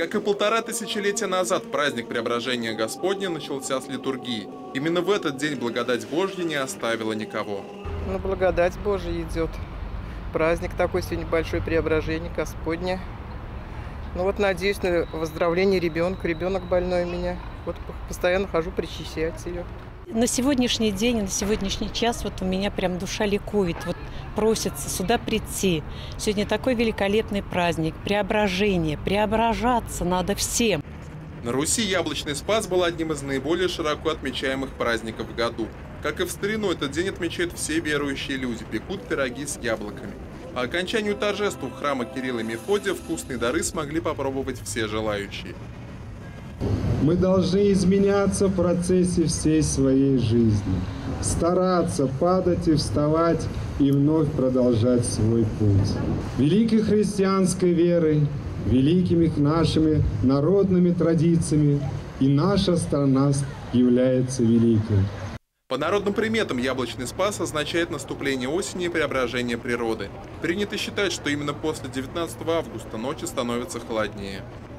Как и 1500 назад, праздник Преображения Господня начался с литургии. Именно в этот день благодать Божья не оставила никого. Ну, благодать Божия идет. Праздник такой сегодня большой, Преображение Господне. Ну вот надеюсь на выздоровление ребенка. Ребенок больной у меня. Вот постоянно хожу причащать ее. На сегодняшний день, на сегодняшний час вот у меня прям душа ликует. Вот просится сюда прийти. Сегодня такой великолепный праздник. Преображение. Преображаться надо всем. На Руси яблочный Спас был одним из наиболее широко отмечаемых праздников в году. Как и в старину, этот день отмечают все верующие люди, пекут пироги с яблоками. По окончанию торжеств у храма Кирилла и Мефодия вкусные дары смогли попробовать все желающие. Мы должны изменяться в процессе всей своей жизни, стараться падать и вставать и вновь продолжать свой путь. Великой христианской верой, великими нашими народными традициями и наша страна является великой. По народным приметам яблочный Спас означает наступление осени и преображение природы. Принято считать, что именно после 19 августа ночи становятся холоднее.